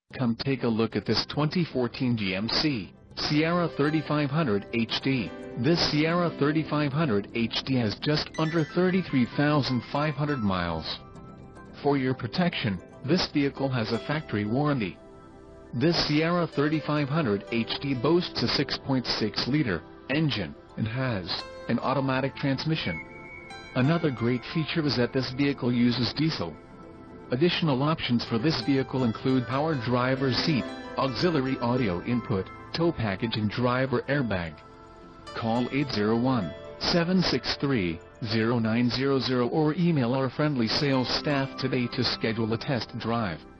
Come take a look at this 2014 GMC Sierra 3500 HD. This Sierra 3500 HD has just under 33,500 miles. For your protection, this vehicle has a factory warranty. This Sierra 3500 HD boasts a 6.6-liter engine and has an automatic transmission. Another great feature is that this vehicle uses diesel. Additional options for this vehicle include power driver's seat, auxiliary audio input, tow package and driver airbag. Call 801-763-0900 or email our friendly sales staff today to schedule a test drive.